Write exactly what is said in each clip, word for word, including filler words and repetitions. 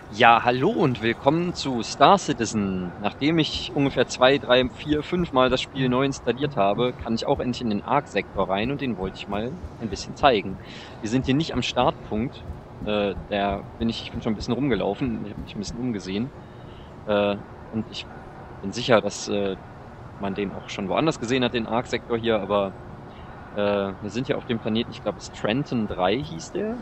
Ja, hallo und willkommen zu Star Citizen. Nachdem ich ungefähr zwei, drei, vier, fünf Mal das Spiel neu installiert habe, kann ich auch endlich in den Arc-Sektor rein und den wollte ich mal ein bisschen zeigen. Wir sind hier nicht am Startpunkt. Äh, der bin ich, ich bin schon ein bisschen rumgelaufen, ich habe mich ein bisschen umgesehen. Äh, und ich bin sicher, dass äh, man den auch schon woanders gesehen hat, den Arc-Sektor hier, aber äh, wir sind hier auf dem Planeten, ich glaube, es ist Trenton drei hieß der.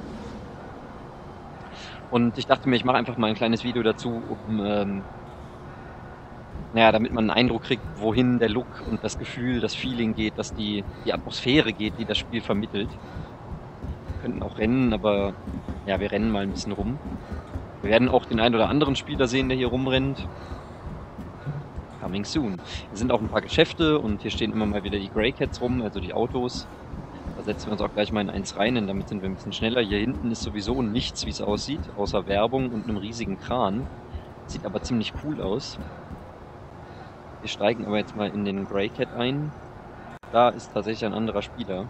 Und ich dachte mir, ich mache einfach mal ein kleines Video dazu, um ähm, naja, damit man einen Eindruck kriegt, wohin der Look und das Gefühl, das Feeling geht, dass die, die Atmosphäre geht, die das Spiel vermittelt. Wir könnten auch rennen, aber ja, wir rennen mal ein bisschen rum. Wir werden auch den einen oder anderen Spieler sehen, der hier rumrennt. Coming soon. Hier sind auch ein paar Geschäfte und hier stehen immer mal wieder die Grey Cats rum, also die Autos. Da setzen wir uns auch gleich mal in eins rein, denn damit sind wir ein bisschen schneller. Hier hinten ist sowieso nichts, wie es aussieht, außer Werbung und einem riesigen Kran. Sieht aber ziemlich cool aus. Wir steigen aber jetzt mal in den Grey Cat ein. Da ist tatsächlich ein anderer Spieler.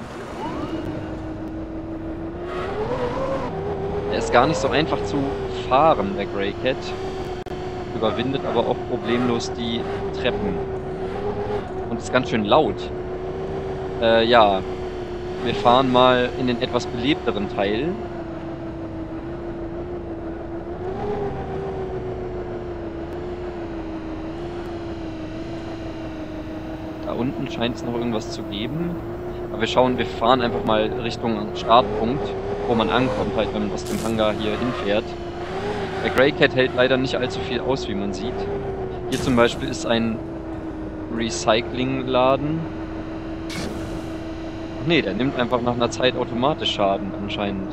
Der ist gar nicht so einfach zu fahren, der Grey Cat. Überwindet aber auch problemlos die Treppen. Und ist ganz schön laut. Äh, ja. Wir fahren mal in den etwas belebteren Teil. Da unten scheint es noch irgendwas zu geben. Aber wir schauen, wir fahren einfach mal Richtung Startpunkt, wo man ankommt, halt, wenn man aus dem Hangar hier hinfährt. Der Grey Cat hält leider nicht allzu viel aus, wie man sieht. Hier zum Beispiel ist ein Recyclingladen. Ach nee, der nimmt einfach nach einer Zeit automatisch Schaden anscheinend.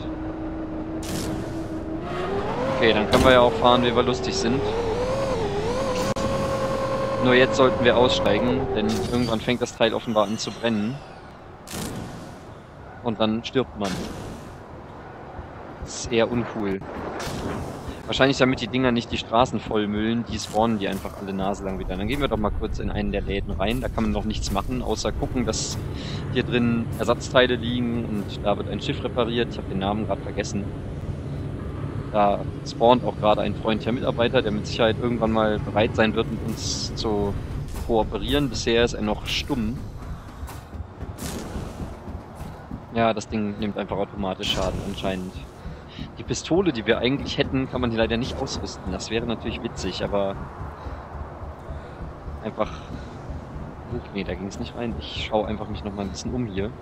Okay, dann können wir ja auch fahren, wie wir lustig sind. Nur jetzt sollten wir aussteigen, denn irgendwann fängt das Teil offenbar an zu brennen. Und dann stirbt man. Das ist eher uncool. Wahrscheinlich damit die Dinger nicht die Straßen vollmüllen, die spawnen die einfach alle Nase lang wieder. Dann gehen wir doch mal kurz in einen der Läden rein. Da kann man noch nichts machen, außer gucken, dass hier drin Ersatzteile liegen und da wird ein Schiff repariert. Ich habe den Namen gerade vergessen. Da spawnt auch gerade ein freundlicher Mitarbeiter, der mit Sicherheit irgendwann mal bereit sein wird, mit uns zu kooperieren. Bisher ist er noch stumm. Ja, das Ding nimmt einfach automatisch Schaden anscheinend. Die Pistole, die wir eigentlich hätten, kann man hier leider nicht ausrüsten. Das wäre natürlich witzig, aber einfach... Huch, nee, da ging es nicht rein. Ich schaue einfach mich noch mal ein bisschen um hier.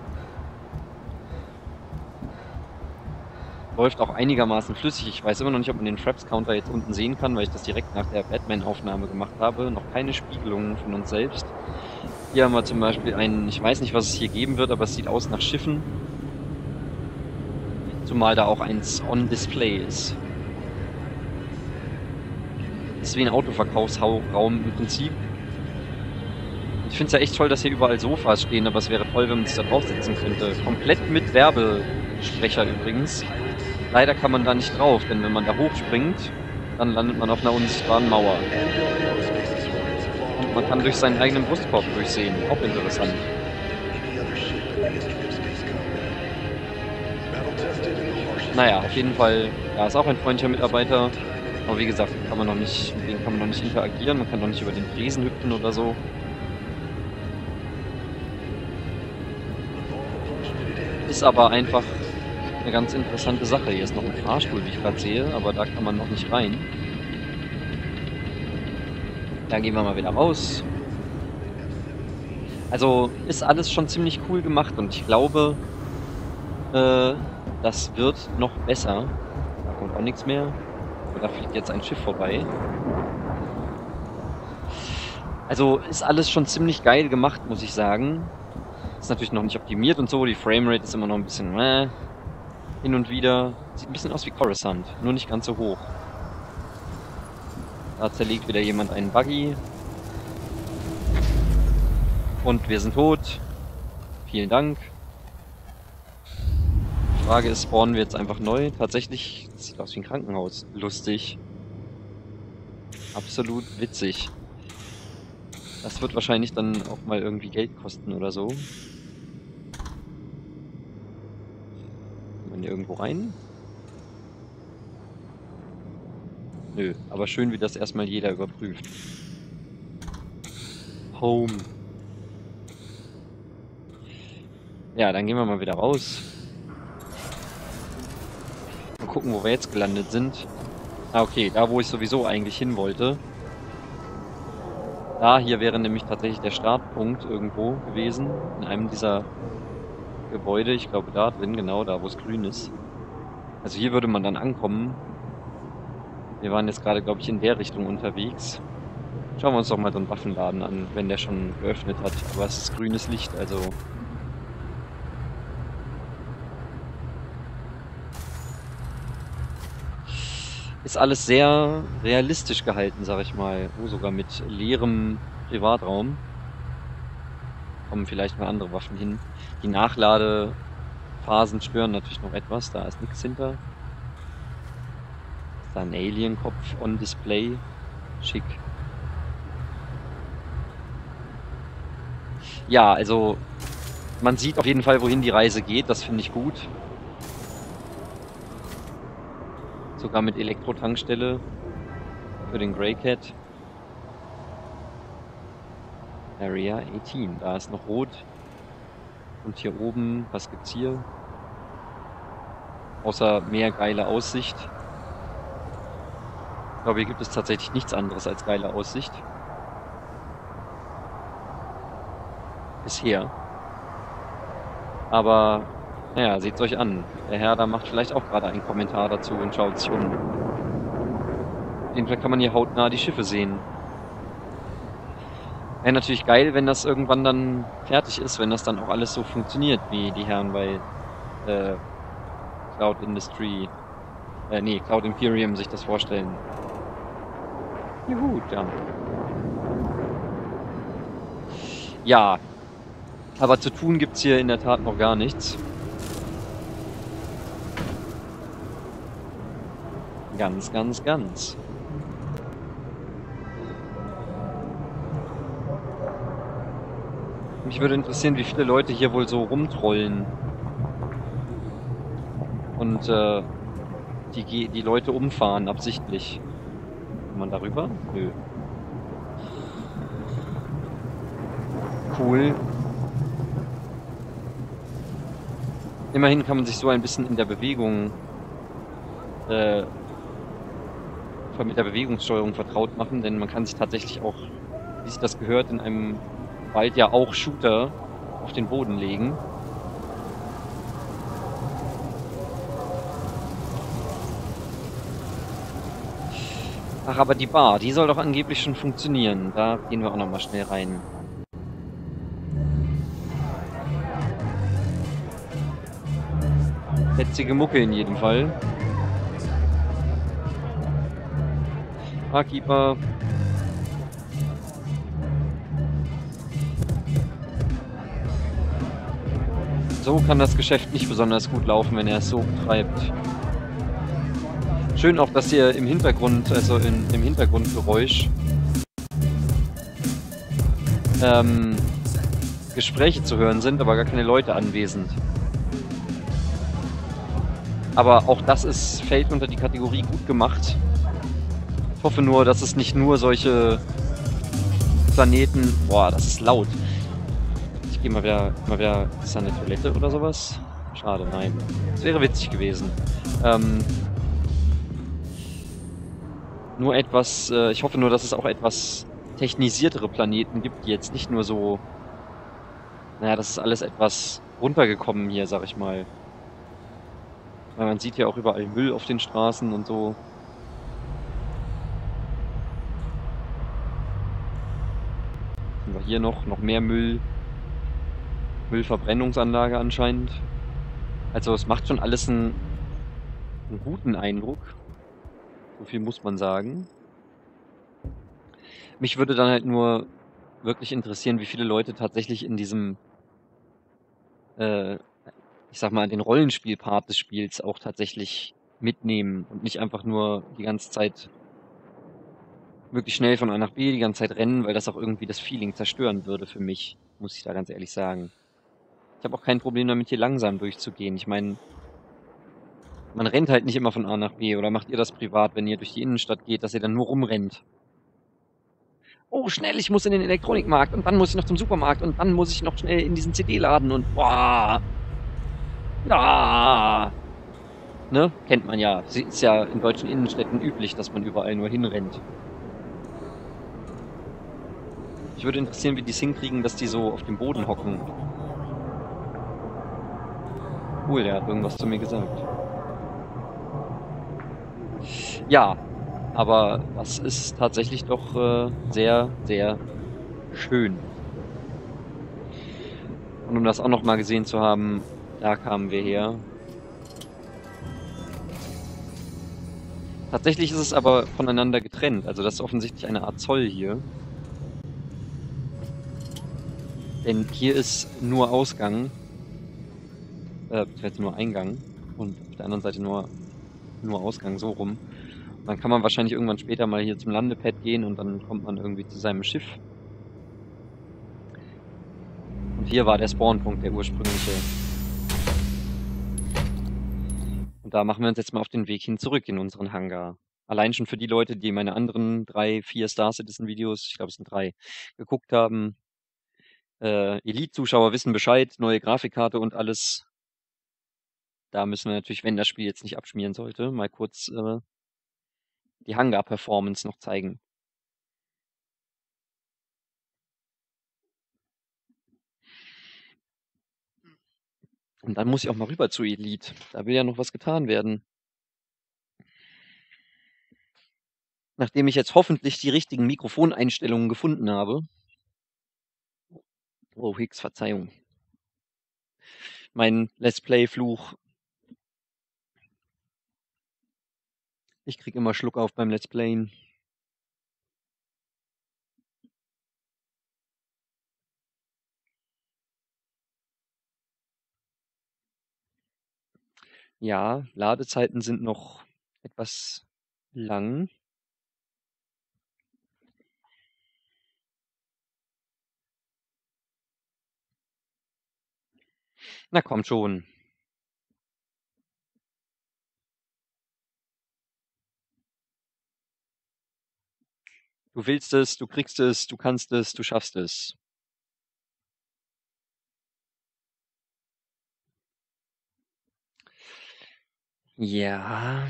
Läuft auch einigermaßen flüssig. Ich weiß immer noch nicht, ob man den Fraps-Counter jetzt unten sehen kann, weil ich das direkt nach der Batman-Aufnahme gemacht habe. Noch keine Spiegelungen von uns selbst. Hier haben wir zum Beispiel einen, ich weiß nicht, was es hier geben wird, aber es sieht aus nach Schiffen. Zumal da auch eins on Display ist. Das ist wie ein Autoverkaufsraum im Prinzip. Ich finde es ja echt toll, dass hier überall Sofas stehen, aber es wäre toll, wenn man sich da draufsetzen könnte. Komplett mit Werbesprecher übrigens. Leider kann man da nicht drauf, denn wenn man da hochspringt, dann landet man auf einer unsichtbaren Mauer. Und man kann durch seinen eigenen Brustkorb durchsehen. Auch interessant. Naja, auf jeden Fall, ja, ist auch ein freundlicher Mitarbeiter. Aber wie gesagt, kann man noch nicht, mit dem kann man noch nicht interagieren. Man kann noch nicht über den Tresen hüpfen oder so. Ist aber einfach eine ganz interessante Sache. Hier ist noch ein Fahrstuhl, wie ich gerade sehe, aber da kann man noch nicht rein. Da gehen wir mal wieder raus. Also ist alles schon ziemlich cool gemacht und ich glaube, äh, das wird noch besser. Da kommt auch nichts mehr. Da fliegt jetzt ein Schiff vorbei. Also ist alles schon ziemlich geil gemacht, muss ich sagen. Ist natürlich noch nicht optimiert und so. Die Framerate ist immer noch ein bisschen äh, hin und wieder. Sieht ein bisschen aus wie Coruscant, nur nicht ganz so hoch. Da zerlegt wieder jemand einen Buggy. Und wir sind tot. Vielen Dank. Die Frage ist, spawnen wir jetzt einfach neu? Tatsächlich, das sieht aus wie ein Krankenhaus. Lustig. Absolut witzig. Das wird wahrscheinlich dann auch mal irgendwie Geld kosten oder so. Kann man hier irgendwo rein? Nö, aber schön, wie das erstmal jeder überprüft. Home. Ja, dann gehen wir mal wieder raus. Mal gucken, wo wir jetzt gelandet sind. Ah, okay, da wo ich sowieso eigentlich hin wollte. Da hier wäre nämlich tatsächlich der Startpunkt irgendwo gewesen. In einem dieser Gebäude. Ich glaube da drin, genau da, wo es grün ist. Also hier würde man dann ankommen. Wir waren jetzt gerade, glaube ich, in der Richtung unterwegs. Schauen wir uns doch mal so einen Waffenladen an, wenn der schon geöffnet hat. Aber es ist grünes Licht, also... Ist alles sehr realistisch gehalten, sag ich mal. Oh, sogar mit leerem Privatraum. Kommen vielleicht mal andere Waffen hin. Die Nachladephasen stören natürlich noch etwas. Da ist nichts hinter. Ist da ein Alien-Kopf on Display. Schick. Ja, also man sieht auf jeden Fall, wohin die Reise geht. Das finde ich gut. Sogar mit Elektro-Tankstelle für den Greycat. Area achtzehn. Da ist noch rot. Und hier oben, was gibt's hier? Außer mehr geile Aussicht. Ich glaube, hier gibt es tatsächlich nichts anderes als geile Aussicht. Bisher. Aber, naja, seht's euch an. Der Herr da macht vielleicht auch gerade einen Kommentar dazu und schaut sich um. Auf jeden Fall kann man hier hautnah die Schiffe sehen. Wäre natürlich geil, wenn das irgendwann dann fertig ist, wenn das dann auch alles so funktioniert, wie die Herren bei äh, Cloud Industry, äh, nee, Cloud Imperium sich das vorstellen. Juhu, ja. Ja, aber zu tun gibt's hier in der Tat noch gar nichts. Ganz, ganz, ganz. Mich würde interessieren, wie viele Leute hier wohl so rumtrollen. Und äh, die, die Leute umfahren, absichtlich. Kann man darüber? Nö. Cool. Immerhin kann man sich so ein bisschen in der Bewegung äh, mit der Bewegungssteuerung vertraut machen, denn man kann sich tatsächlich auch, wie sich das gehört, in einem Wald ja auch Shooter auf den Boden legen. Ach, aber die Bar, die soll doch angeblich schon funktionieren. Da gehen wir auch nochmal schnell rein. Fetzige Mucke in jedem Fall. Barkeeper. So kann das Geschäft nicht besonders gut laufen, wenn er es so betreibt. Schön auch, dass hier im Hintergrund, also in, im Hintergrundgeräusch, ähm, Gespräche zu hören sind, aber gar keine Leute anwesend. Aber auch das ist, fällt unter die Kategorie gut gemacht. Ich hoffe nur, dass es nicht nur solche Planeten... Boah, das ist laut. Ich gehe mal wieder, mal wieder... Ist da eine Toilette oder sowas? Schade, nein. Das wäre witzig gewesen. Ähm, nur etwas... Äh, ich hoffe nur, dass es auch etwas technisiertere Planeten gibt, die jetzt nicht nur so... Naja, das ist alles etwas runtergekommen hier, sag ich mal. Weil man sieht ja auch überall Müll auf den Straßen und so. Haben wir hier noch, noch mehr Müll. Müllverbrennungsanlage anscheinend. Also es macht schon alles einen, einen guten Eindruck. So viel muss man sagen. Mich würde dann halt nur wirklich interessieren, wie viele Leute tatsächlich in diesem, äh, ich sag mal, den Rollenspielpart des Spiels auch tatsächlich mitnehmen und nicht einfach nur die ganze Zeit möglichst schnell von A nach B die ganze Zeit rennen, weil das auch irgendwie das Feeling zerstören würde für mich, muss ich da ganz ehrlich sagen. Ich habe auch kein Problem damit, hier langsam durchzugehen. Ich meine, Man rennt halt nicht immer von A nach B. Oder macht ihr das privat, wenn ihr durch die Innenstadt geht, dass ihr dann nur rumrennt? Oh, schnell, ich muss in den Elektronikmarkt und dann muss ich noch zum Supermarkt und dann muss ich noch schnell in diesen C D-Laden und boah. Ah. Ne? Kennt man ja. Ist ja in deutschen Innenstädten üblich, dass man überall nur hinrennt. Mich würde interessieren, wie die es hinkriegen, dass die so auf dem Boden hocken. Cool, der hat irgendwas zu mir gesagt. Ja, aber das ist tatsächlich doch äh, sehr, sehr schön. Und um das auch noch mal gesehen zu haben, da kamen wir her. Tatsächlich ist es aber voneinander getrennt. Also das ist offensichtlich eine Art Zoll hier. Denn hier ist nur Ausgang. Äh, beziehungsweise nur Eingang. Und auf der anderen Seite nur, nur Ausgang, so rum. Und dann kann man wahrscheinlich irgendwann später mal hier zum Landepad gehen und dann kommt man irgendwie zu seinem Schiff. Und hier war der Spawnpunkt, der ursprüngliche. Und da machen wir uns jetzt mal auf den Weg hin zurück in unseren Hangar. Allein schon für die Leute, die meine anderen drei, vier Star Citizen Videos, ich glaube es sind drei, geguckt haben. Äh, Elite-Zuschauer wissen Bescheid, neue Grafikkarte und alles. Da müssen wir natürlich, wenn das Spiel jetzt nicht abschmieren sollte, mal kurz äh, die Hangar-Performance noch zeigen. Und dann muss ich auch mal rüber zu Elite. Da will ja noch was getan werden. Nachdem ich jetzt hoffentlich die richtigen Mikrofoneinstellungen gefunden habe. Oh, Hicks, Verzeihung. Mein Let's Play-Fluch. Ich krieg immer Schluck auf beim Let's Playen. Ja, Ladezeiten sind noch etwas lang. Na komm schon. Du willst es, du kriegst es, du kannst es, du schaffst es. Ja.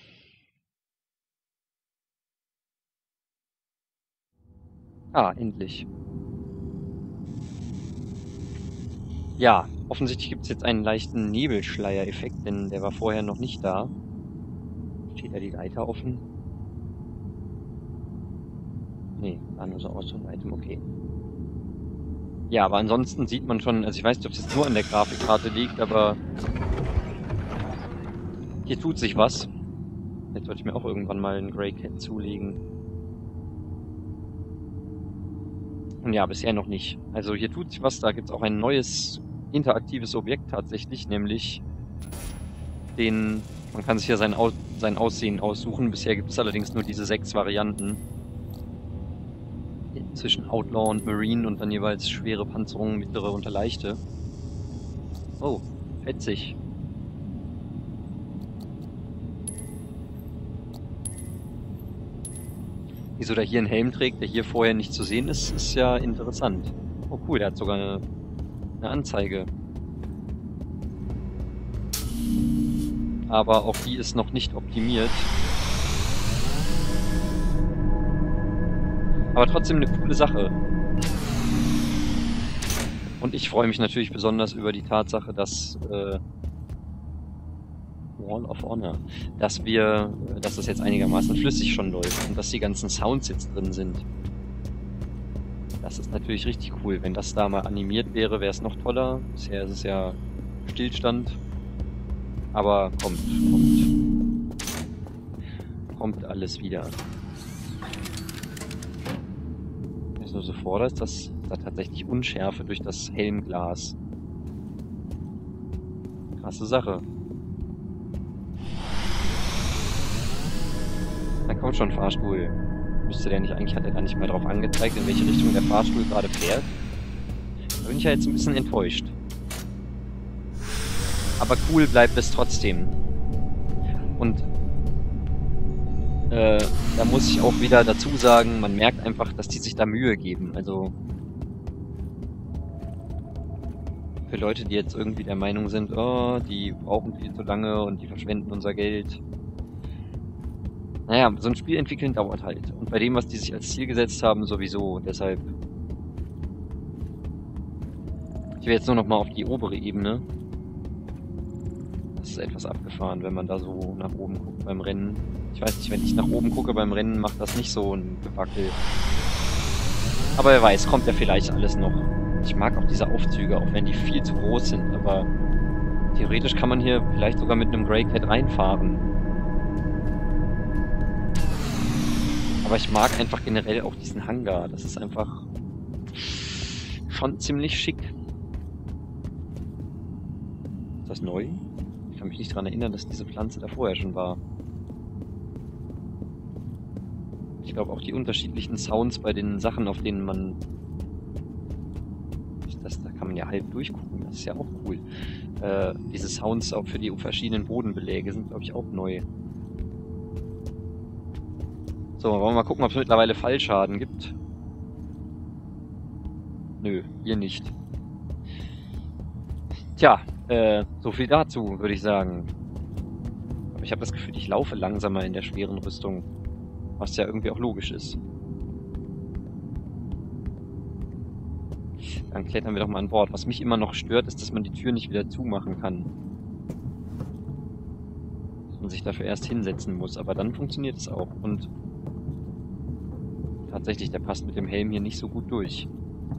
Ah, endlich. Ja, offensichtlich gibt es jetzt einen leichten Nebelschleier-Effekt, denn der war vorher noch nicht da. Steht da die Leiter offen? Nee, war nur so aus von weitem, okay. Ja, aber ansonsten sieht man schon, also ich weiß nicht, ob es jetzt nur an der Grafikkarte liegt, aber hier tut sich was. Jetzt sollte ich mir auch irgendwann mal einen Grey Cat zulegen. Und ja, bisher noch nicht. Also hier tut sich was, da gibt es auch ein neues interaktives Objekt tatsächlich, nämlich den, man kann sich hier sein, Au sein Aussehen aussuchen. Bisher gibt es allerdings nur diese sechs Varianten. Zwischen Outlaw und Marine und dann jeweils schwere Panzerung, mittlere und leichte. Oh, fetzig. Wieso der hier einen Helm trägt, der hier vorher nicht zu sehen ist, ist ja interessant. Oh cool, der hat sogar eine, eine Anzeige. Aber auch die ist noch nicht optimiert. Aber trotzdem eine coole Sache. Und ich freue mich natürlich besonders über die Tatsache, dass äh, Wall of Honor, dass wir, dass das jetzt einigermaßen flüssig schon läuft und dass die ganzen Sounds jetzt drin sind. Das ist natürlich richtig cool. Wenn das da mal animiert wäre, wäre es noch toller. Bisher ist es ja Stillstand. Aber kommt, kommt. Kommt alles wieder. Was nur so fordert, ist das da tatsächlich Unschärfe durch das Helmglas. Krasse Sache. Da kommt schon ein Fahrstuhl. Müsste der nicht, eigentlich hat er da nicht mehr drauf angezeigt, in welche Richtung der Fahrstuhl gerade fährt. Da bin ich ja jetzt ein bisschen enttäuscht. Aber cool bleibt es trotzdem. Und äh, da muss ich auch wieder dazu sagen, man merkt einfach, dass die sich da Mühe geben. Also für Leute, die jetzt irgendwie der Meinung sind, oh, die brauchen viel zu lange und die verschwenden unser Geld. Naja, so ein Spiel entwickeln dauert halt. Und bei dem, was die sich als Ziel gesetzt haben, sowieso. Deshalb. Ich will jetzt nur noch mal auf die obere Ebene. Das ist etwas abgefahren, wenn man da so nach oben guckt beim Rennen. Ich weiß nicht, wenn ich nach oben gucke beim Rennen, macht das nicht so ein Gewackel. Aber wer weiß, kommt ja vielleicht alles noch. Ich mag auch diese Aufzüge, auch wenn die viel zu groß sind, aber theoretisch kann man hier vielleicht sogar mit einem Grey Cat reinfahren. Aber ich mag einfach generell auch diesen Hangar. Das ist einfach schon ziemlich schick. Ist das neu? Ich kann mich nicht daran erinnern, dass diese Pflanze da vorher schon war. Ich glaube auch die unterschiedlichen Sounds bei den Sachen, auf denen man... Das, da kann man ja halb durchgucken, das ist ja auch cool. Äh, diese Sounds auch für die verschiedenen Bodenbeläge sind, glaube ich, auch neu. So, wollen wir mal gucken, ob es mittlerweile Fallschaden gibt. Nö, hier nicht. Tja, äh, so viel dazu, würde ich sagen. Aber ich habe das Gefühl, ich laufe langsamer in der schweren Rüstung. Was ja irgendwie auch logisch ist. Dann klettern wir doch mal an Bord. Was mich immer noch stört, ist, dass man die Tür nicht wieder zumachen kann. Dass man sich dafür erst hinsetzen muss. Aber dann funktioniert es auch. Und tatsächlich, der passt mit dem Helm hier nicht so gut durch.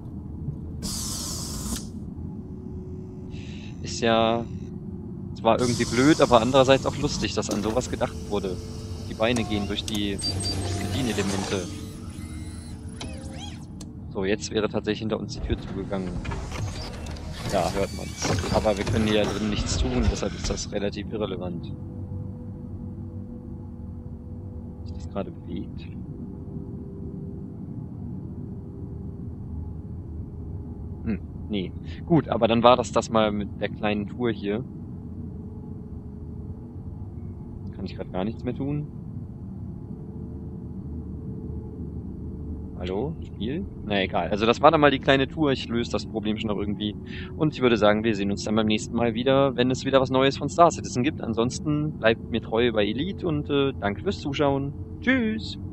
Ist ja zwar irgendwie blöd, aber andererseits auch lustig, dass an sowas gedacht wurde. Die Beine gehen durch die Bedienelemente. So, jetzt wäre tatsächlich hinter uns die Tür zugegangen. Ja, hört man's. Aber wir können hier drin nichts tun, deshalb ist das relativ irrelevant. Ist das gerade bewegt? Hm, nee. Gut, aber dann war das das mal mit der kleinen Tour hier. Kann ich gerade gar nichts mehr tun. Hallo? Spiel? Na egal. Also das war dann mal die kleine Tour. Ich löse das Problem schon noch irgendwie. Und ich würde sagen, wir sehen uns dann beim nächsten Mal wieder, wenn es wieder was Neues von Star Citizen gibt. Ansonsten bleibt mir treu bei Elite und äh, danke fürs Zuschauen. Tschüss!